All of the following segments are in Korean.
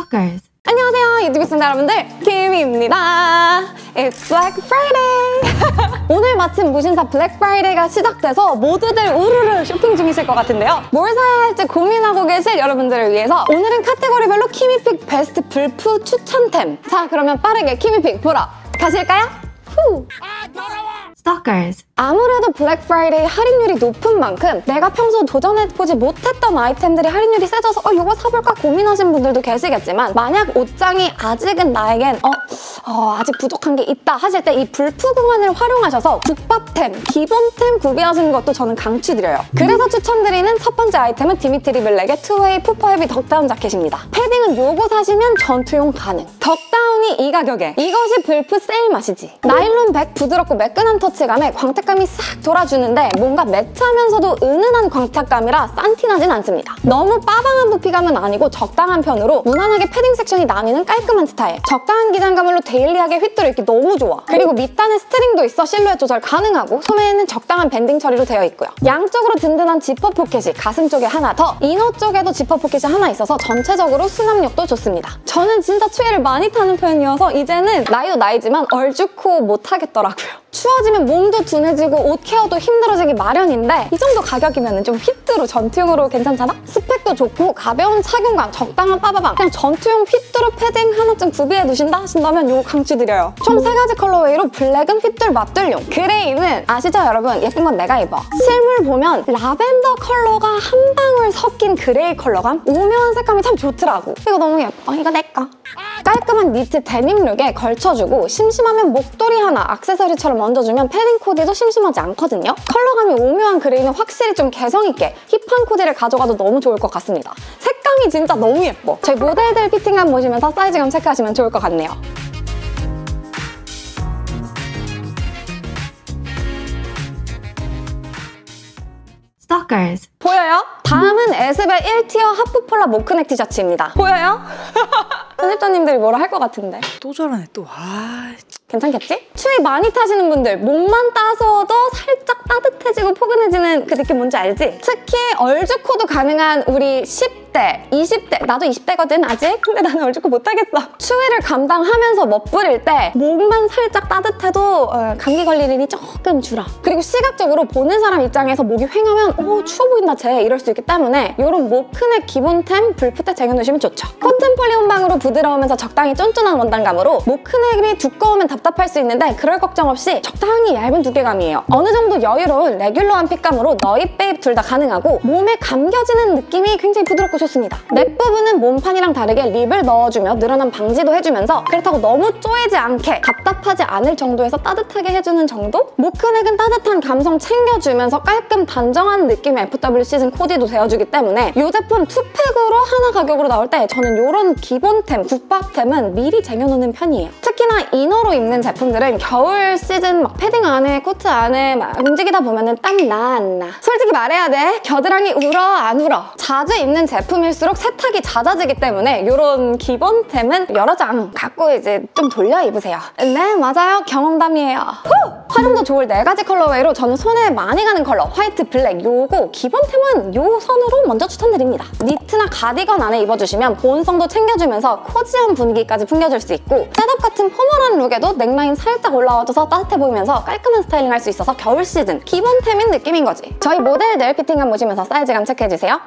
Stalkers. 안녕하세요, 유튜브 시청자 여러분들, 김입니다. It's Black Friday. 오늘 마침 무신사 블랙 프라이데이가 시작돼서 모두들 우르르 쇼핑 중이실 것 같은데요. 뭘 사야 할지 고민하고 계실 여러분들을 위해서 오늘은 카테고리별로 키미픽 베스트 불프 추천템. 자, 그러면 빠르게 키미픽 보러 가실까요? 후. Stalkers. 아무래도 블랙 프라이데이 할인율이 높은 만큼 내가 평소 도전해보지 못했던 아이템들이 할인율이 세져서 이거 사볼까 고민하신 분들도 계시겠지만, 만약 옷장이 아직은 나에겐 아직 부족한 게 있다 하실 때 이 불프 공간을 활용하셔서 국밥템, 기본템 구비하시는 것도 저는 강추드려요. 그래서 추천드리는 첫 번째 아이템은 디미트리 블랙의 투웨이 푸퍼 헤비 덕다운 자켓입니다. 패딩은 요거 사시면 전투용 가능. 덕다운이 이 가격에, 이것이 불프 세일 맛이지. 나일론 백 부드럽고 매끈한 터치감에 광택감이 싹 돌아주는데 뭔가 매트하면서도 은은한 광택감이라 싼티나진 않습니다. 너무 빠방한 부피감은 아니고 적당한 편으로 무난하게 패딩 섹션이 나뉘는 깔끔한 스타일. 적당한 기장감으로 데일리하게 휘뚜루 입기 너무 좋아. 그리고 밑단에 스트링도 있어 실루엣 조절 가능하고, 소매에는 적당한 밴딩 처리로 되어 있고요. 양쪽으로 든든한 지퍼 포켓이 가슴 쪽에 하나 더, 이너 쪽에도 지퍼 포켓이 하나 있어서 전체적으로 수납력도 좋습니다. 저는 진짜 추위를 많이 타는 편이어서 이제는 나이도 나이지만 얼죽고 못하겠더라고요. 추워지면 몸도 둔해지고 옷 케어도 힘들어지기 마련인데 이 정도 가격이면 좀 휘뚜루 전투용으로 괜찮잖아? 스펙도 좋고 가벼운 착용감, 적당한 빠바방, 그냥 전투용 휘뚜루 패딩 하나쯤 구비해 두신다 하신다면 이거 강추드려요. 총 3가지 컬러웨이로 블랙은 휘뚜루 맞들용, 그레이는 아시죠 여러분? 예쁜 건 내가 입어. 실물 보면 라벤더 컬러가 한 방울 섞인 그레이 컬러감? 오묘한 색감이 참 좋더라고. 이거 너무 예뻐. 이거 내 거. 깔끔한 니트 데님 룩에 걸쳐주고 심심하면 목도리 하나, 액세서리처럼 얹어주면 패딩 코디도 심심하지 않거든요. 컬러감이 오묘한 그레이는 확실히 좀 개성있게 힙한 코디를 가져가도 너무 좋을 것 같습니다. 색감이 진짜 너무 예뻐. 저희 모델들 피팅감 보시면서 사이즈감 체크하시면 좋을 것 같네요. Stalkers. 보여요? 다음은 에스벨 1티어 하프폴라 모크넥 티셔츠입니다. 보여요? 편집자님들이 뭐라 할 것 같은데. 또 저러네 또. 괜찮겠지? 추위 많이 타시는 분들, 목만 따서도 살짝 따뜻해지고 포근해지는 그 느낌 뭔지 알지? 특히 얼죽코도 가능한 우리 10대, 20대, 나도 20대거든 아직? 근데 나는 얼죽코 못하겠어. 추위를 감당하면서 멋부릴 때 목만 살짝 따뜻해도 감기 걸릴 일이 조금 줄어. 그리고 시각적으로 보는 사람 입장에서 목이 휑하면 추워 보인다 쟤 이럴 수 있기 때문에 이런 모크넥 기본템 불프 때 쟁여놓으시면 좋죠. 코튼 폴리 혼방으로 부드러우면서 적당히 쫀쫀한 원단감으로 모크넥이 두꺼우면 답답할 수 있는데 그럴 걱정 없이 적당히 얇은 두께감이에요. 어느 정도 여유로운 레귤러한 핏감으로 너입, 베입 둘 다 가능하고 몸에 감겨지는 느낌이 굉장히 부드럽고 좋습니다. 넥 부분은 몸판이랑 다르게 립을 넣어주며 늘어난 방지도 해주면서 그렇다고 너무 쪼이지 않게 답답하지 않을 정도에서 따뜻하게 해주는 정도? 모크넥은 따뜻한 감성 챙겨주면서 깔끔 단정한 느낌의 FW 시즌 코디도 되어주기 때문에 이 제품 2팩으로 하나 가격으로 나올 때 저는 이런 기본템, 국밥템은 미리 쟁여놓는 편이에요. 특히나 이너로 입는 제품들은 겨울 시즌 막 패딩 안에, 코트 안에 막 움직이다 보면은 땀이 나 안 나? 솔직히 말해야 돼. 겨드랑이 울어 안 울어? 자주 입는 제품일수록 세탁이 잦아지기 때문에 이런 기본템은 여러 장 갖고 이제 좀 돌려 입으세요. 네, 맞아요. 경험담이에요. 활용도 좋을 4가지 컬러웨이로 저는 손에 많이 가는 컬러 화이트, 블랙, 요거 기본템은 요 선으로 먼저 추천드립니다. 니트나 가디건 안에 입어주시면 보온성도 챙겨주면서 코지한 분위기까지 풍겨줄 수 있고, 셋업 같은 포멀한 룩에도 넥라인 살짝 올라와줘서 따뜻해 보이면서 깔끔한 스타일링 할 수 있어서 겨울 시즌 기본템인 느낌인 거지. 저희 모델들 피팅감 보시면서 사이즈감 체크해주세요.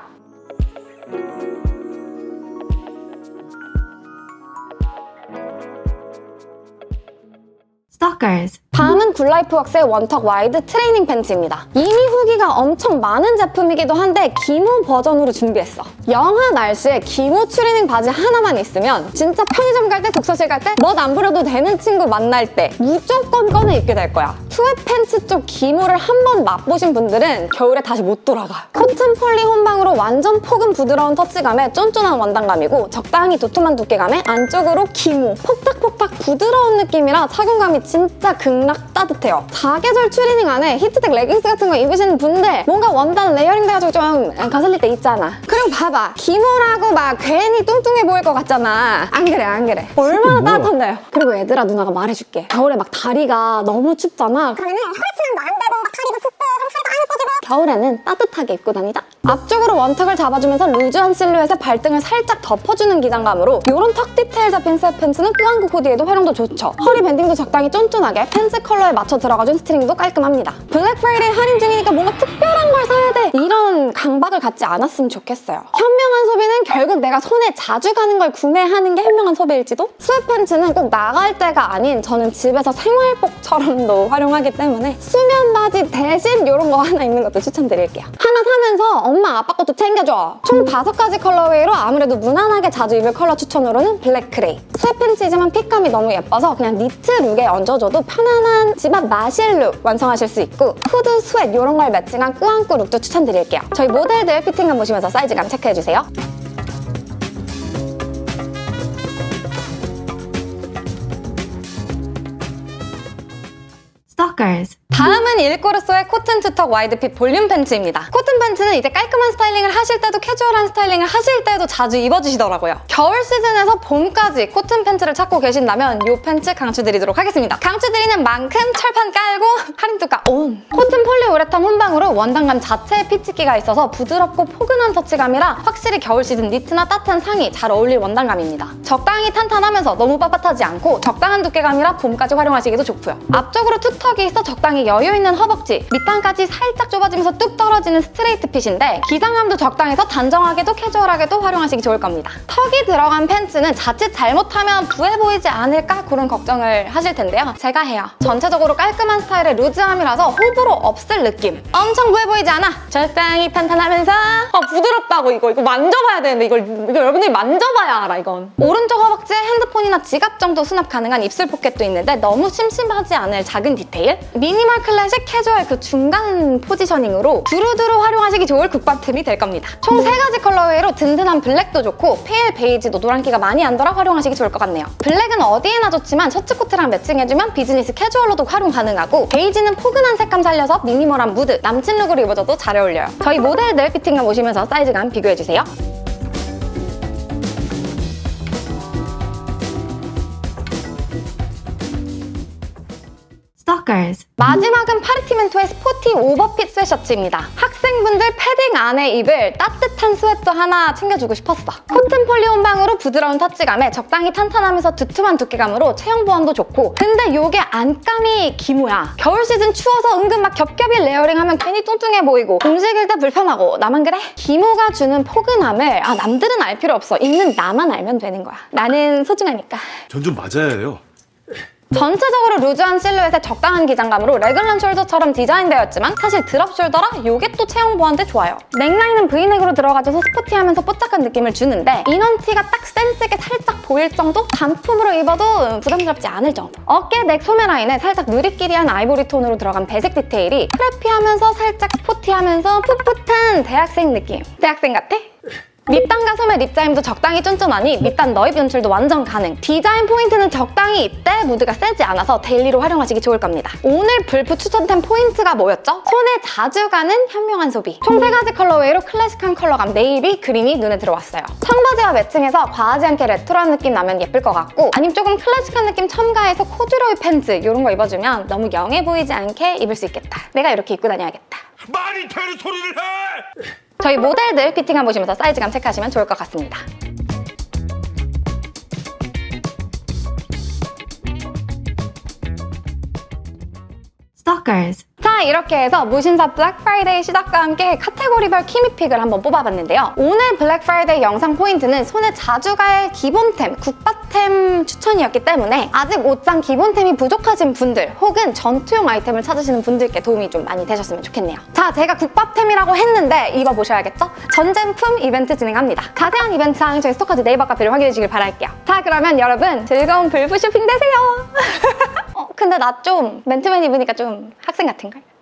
Stalkers. 다음은 굿라이프웍스의 원턱 와이드 트레이닝 팬츠입니다. 이미 후기가 엄청 많은 제품이기도 한데 기모 버전으로 준비했어. 영하 날씨에 기모 추리닝 바지 하나만 있으면 진짜 편의점 갈 때, 독서실 갈 때 멋 안 부려도 되는 친구 만날 때 무조건 꺼내 입게 될 거야. 투웨 팬츠 쪽 기모를 한번 맛보신 분들은 겨울에 다시 못 돌아가. 코튼 폴리 혼방으로 완전 폭은 부드러운 터치감에 쫀쫀한 원단감이고 적당히 도톰한 두께감에 안쪽으로 기모, 폭닥폭닥 부드러운 느낌이라 착용감이 진짜 극락 따뜻해요. 사계절 추리닝 안에 히트텍 레깅스 같은 거 입으시는 분들 뭔가 원단 레이어링 돼가지고 좀 거슬릴 때 있잖아. 그리고 봐봐. 기모라고 막 괜히 뚱뚱해 보일 것 같잖아. 안 그래 안 그래. 얼마나 따뜻한데요. 그리고 얘들아 누나가 말해줄게. 겨울에 막 다리가 너무 춥잖아. 그러면은 허리춤도 안 되고 막 다리도 붓고 겨울에는 따뜻하게 입고 다니자. 앞쪽으로 원턱을 잡아주면서 루즈한 실루엣에 발등을 살짝 덮어주는 기장감으로 이런 턱 디테일 잡힌 셋 팬츠는 꾸안꾸 코디에도 활용도 좋죠. 허리 밴딩도 적당히 쫀쫀하게 팬츠 컬러에 맞춰 들어가준 스트링도 깔끔합니다. 블랙 프라이데이 할인 중이니까 뭔가 특별한 걸 사야 돼, 이런 강박을 갖지 않았으면 좋겠어요. 현명한 소비는 결국 내가 손에 자주 가는 걸 구매하는 게 현명한 소비일지도? 스웨트 팬츠는 꼭 나갈 때가 아닌 저는 집에서 생활복처럼도 활용하기 때문에 수면 바지 대신 이런 거 하나 입는 것도 추천드릴게요. 하나 사면서 엄마 아빠 것도 챙겨줘. 총 5가지 컬러웨이로 아무래도 무난하게 자주 입을 컬러 추천으로는 블랙 그레이. 스웨트 팬츠이지만 핏감이 너무 예뻐서 그냥 니트 룩에 얹어줘도 편안한 집 앞 마실 룩 완성하실 수 있고, 후드, 스웨트 이런 걸 매칭한 꾸안꾸 룩도 추천드릴게요. 저희 모델들 피팅감 보시면서 사이즈감 체크해주세요. Stalkers. 다음은 일꼬르소의 코튼 투턱 와이드핏 볼륨 팬츠입니다. 코튼 팬츠는 이제 깔끔한 스타일링을 하실 때도 캐주얼한 스타일링을 하실 때도 자주 입어주시더라고요. 겨울 시즌에서 봄까지 코튼 팬츠를 찾고 계신다면 이 팬츠 강추드리도록 하겠습니다. 강추드리는 만큼 철판 깔고 할인 뚜까 온! 코튼 폴리우레탄 혼방으로 원단감 자체에 핏집기가 있어서 부드럽고 포근한 터치감이라 확실히 겨울 시즌 니트나 따뜻한 상의 잘 어울릴 원단감입니다. 적당히 탄탄하면서 너무 빳빳하지 않고 적당한 두께감이라 봄까지 활용하시기도 좋고요. 앞쪽으로 투턱이 있어 적당히 여유 있는 허벅지, 밑단까지 살짝 좁아지면서 뚝 떨어지는 스트레이트 핏인데 기장감도 적당해서 단정하게도 캐주얼하게도 활용하시기 좋을 겁니다. 턱이 들어간 팬츠는 자칫 잘못하면 부해 보이지 않을까 그런 걱정을 하실 텐데요. 제가 해요. 전체적으로 깔끔한 스타일의 루즈함이라서 호불호 없을 느낌. 엄청 부해 보이지 않아. 적당히 탄탄하면서 부드럽다고 이거 만져봐야 되는데 이거 여러분들이 만져봐야 알아 이건. 오른쪽 허벅지에 핸드폰이나 지갑 정도 수납 가능한 입술 포켓도 있는데 너무 심심하지 않을 작은 디테일. 미니멀 클래식 캐주얼 그 중간 포지셔닝으로 두루두루 활용하시기 좋을 국밥템이 될 겁니다. 총 3가지 컬러웨이로 든든한 블랙도 좋고 페일 베이지도 노란기가 많이 안 돌아 활용하시기 좋을 것 같네요. 블랙은 어디에나 좋지만 셔츠 코트랑 매칭해주면 비즈니스 캐주얼로도 활용 가능하고, 베이지는 포근한 색감 살려서 미니멀한 무드, 남친 룩으로 입어줘도 잘 어울려요. 저희 모델들 피팅감 보시면서 사이즈감 비교해주세요. Stalkers. 마지막은 파리티멘토의 스포티 오버핏 스웨셔츠입니다. 학생분들 패딩 안에 입을 따뜻한 스웨터 하나 챙겨주고 싶었어. 코튼 폴리 혼방으로 부드러운 터치감에 적당히 탄탄하면서 두툼한 두께감으로 체형 보완도 좋고, 근데 요게 안감이 기모야. 겨울 시즌 추워서 은근 막 겹겹이 레이어링하면 괜히 뚱뚱해 보이고 움직일 때 불편하고 나만 그래? 기모가 주는 포근함을 남들은 알 필요 없어. 입는 나만 알면 되는 거야. 나는 소중하니까. 전 좀 맞아야 해요. 전체적으로 루즈한 실루엣에 적당한 기장감으로 레귤런 숄더처럼 디자인되었지만 사실 드롭 숄더라 요게 또 체형 보완대 좋아요. 넥라인은 브이넥으로 들어가줘서 스포티하면서 뽀짝한 느낌을 주는데 인원티가 딱 센스있게 살짝 보일 정도? 단품으로 입어도 부담스럽지 않을 정도. 어깨, 넥, 소매 라인에 살짝 누리끼리한 아이보리 톤으로 들어간 배색 디테일이 크래피하면서 살짝 스포티하면서 풋풋한 대학생 느낌. 대학생 같아? 밑단과 소매 립자임도 적당히 쫀쫀하니 밑단 너입 연출도 완전 가능. 디자인 포인트는 적당히 있대 무드가 세지 않아서 데일리로 활용하시기 좋을 겁니다. 오늘 불프 추천템 포인트가 뭐였죠? 손에 자주 가는 현명한 소비. 총 3가지 컬러웨이로 클래식한 컬러감 네이비, 그린이 눈에 들어왔어요. 청바지와 매칭해서 과하지 않게 레트로한 느낌 나면 예쁠 것 같고, 아니면 조금 클래식한 느낌 첨가해서 코듀로이 팬츠 이런 거 입어주면 너무 영해 보이지 않게 입을 수 있겠다. 내가 이렇게 입고 다녀야겠다. 말이 되는 소리를 해! 저희 모델들 피팅감 보시면서 사이즈감 체크하시면 좋을 것 같습니다. Stalkers. 자, 이렇게 해서 무신사 블랙 프라이데이 시작과 함께 카테고리별 키미픽을 한번 뽑아봤는데요. 오늘 블랙 프라이데이 영상 포인트는 손에 자주 갈 기본템, 국밥템 추천이었기 때문에 아직 옷장 기본템이 부족하신 분들 혹은 전투용 아이템을 찾으시는 분들께 도움이 좀 많이 되셨으면 좋겠네요. 자, 제가 국밥템이라고 했는데 입어보셔야겠죠? 전제품 이벤트 진행합니다. 자세한 이벤트 사항 저희 스토커즈 네이버 카페를 확인해 주길 바랄게요. 자, 그러면 여러분 즐거운 불프 쇼핑 되세요. 근데 나 좀 맨투맨 입으니까 좀 학생 같은걸?